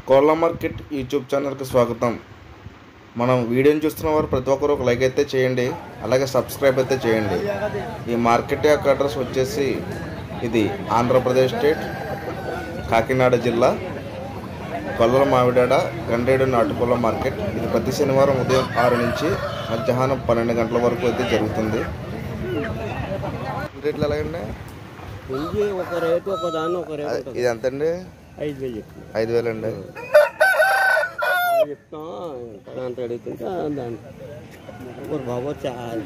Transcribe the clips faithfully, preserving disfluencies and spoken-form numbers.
కోళ్ళ market YouTube ఛానల్కి స్వాగతం. మనం వీడియోని చూస్తున్న వారు ప్రతి ఒక్కరు ఒక లైక్ అయితే చేయండి, అలాగే సబ్స్క్రైబ్ అయితే చేయండి. ఈ మార్కెట్ యొక్క అడ్రస్ వచ్చేసి ఇది ఆంధ్రప్రదేశ్ స్టేట్ కాకినాడ జిల్లా కొల్లల మావిడాడ గండేడు నాటుకోళ్ళ మార్కెట్. ఇది ప్రతి శనివారం ఉదయం ఆరు నుంచి మధ్యాహ్నం పన్నెండు గంటల వరకు అయితే జరుగుతుంది. రేట్లు ఎలాగండి? ఒక రేటు ఒక దాన్ని ఒక రేటు. ఇది ఎంత అండి? ఐదు వేలు చెప్తాను. ఐదు వేలు అండి చెప్తాం. దాంతో అడుగుతుంటే దాంట్లో బాబు చాలా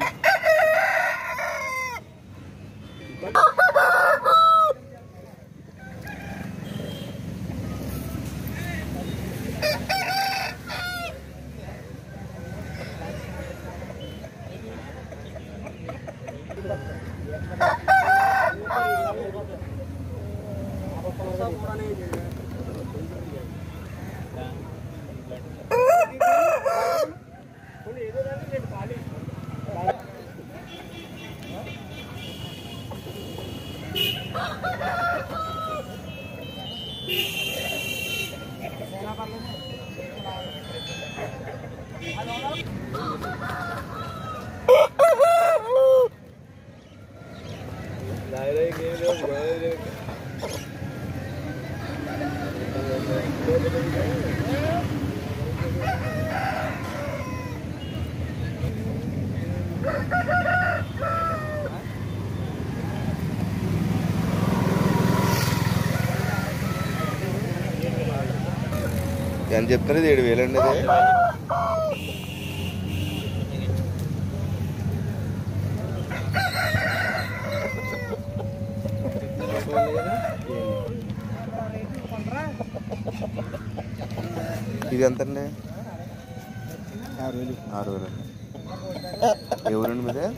ఎంత చెప్తారు? ఇది ఏడు వేలు అండి. ఇది ఇది ఎంత అండి? ఆరు వేలు. ఆరు వేలు అండి. ఎవరండి మీదే?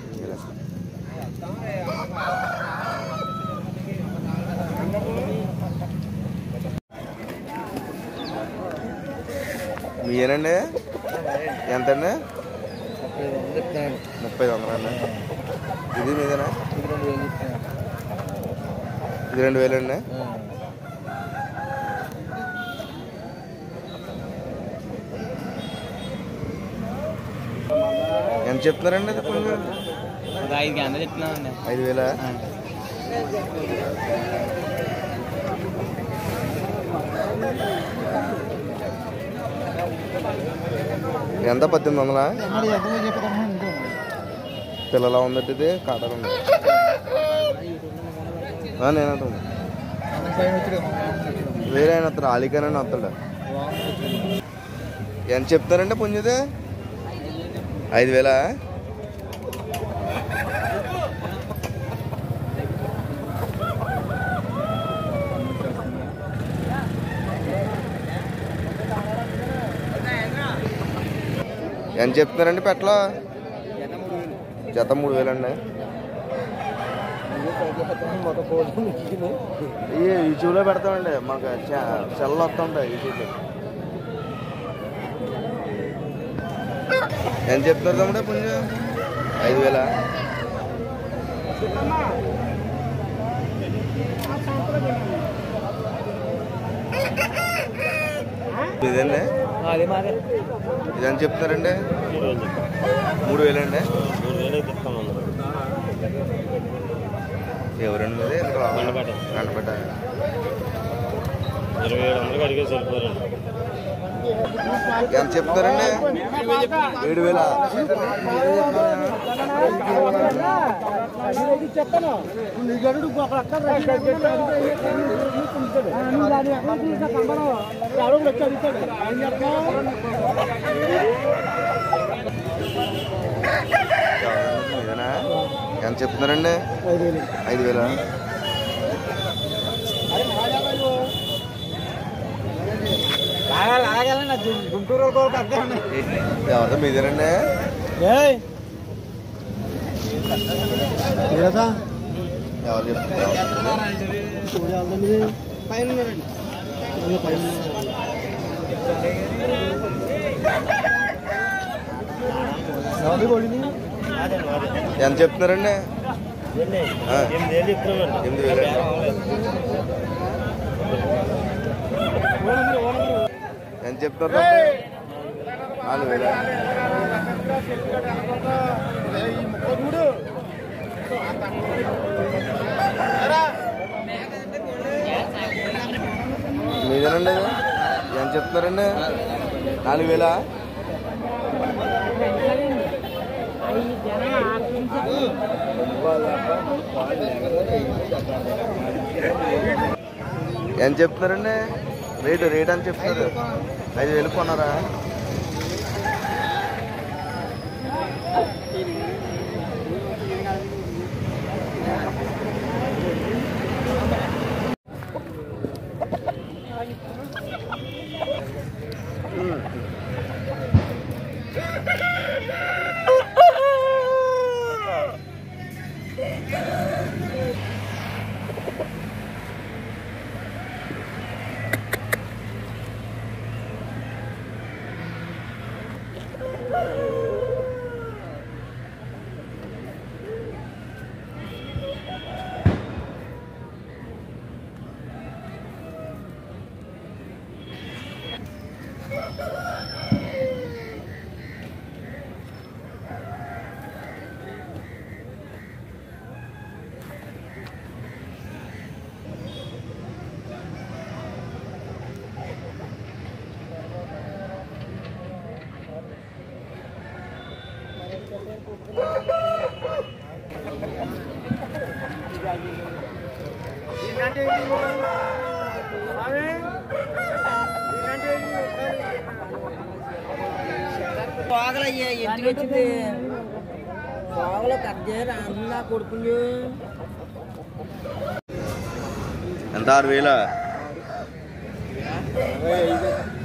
మీరేనండి? ఎంత అండి? ముప్పై వందలు అండి. ఇది మీదేనా? ఇది రెండు వేలు అండి. ఎంత చెప్తున్నారండి? ఇది ఐదు గంటలు చెప్తున్నామండి. ఐదు వేల ఎంత? పద్దెనిమిది వందలా? పిల్లలా ఉందంటే ఇది కాటలు ఉంది. నేనంటా వేరే ఆయన వస్తాడు, అలీకానని వస్తాడు. ఎంత చెప్తారండి పుంజుది? ఐదు వేల ఎంత చెప్తున్నారండి పెట్టలో? జత మూడు వేలు అండి. ఈ యూట్యూబ్లో పెడతామండి, మాకు సెల్ వస్తుంటాయి యూట్యూబ్లో. ఎంత చెప్తారు తమ్ముడే పుంజు? ఐదు వేల ఇదండి. ఇది ఎంత చెప్తున్నారండి? మూడు వేలు అండి. ఎవరండి మీది? గంటపేట. ఇరవై ఏడు వందలకి అడిగే సరిపోరండి. ఎంత చెప్తారండి? ఏడు వేల చెప్తాను. ఇదేనా? ఎంత చెప్తున్నారండి? ఐదు వేల గుంటూరు ఎవరితో మీదేనండి? ఎవరు చెప్తున్నారు? ఎంత చెప్తున్నారండి? ఎనిమిది వేలు ఎంత చెప్తారు? నాలుగు వేల మీదేనండి. ఎంత చెప్తున్నారండి? నాలుగు వేల ఎంత చెప్తున్నారండి? రేటు రేట్ అని చెప్తున్నారు. ఐదు వేలు కొన్నారా? ఎందుకు వచ్చింది బాగలో కట్ చేయరు అందులో కొడుకుంది. ఎంత? ఆరు వేల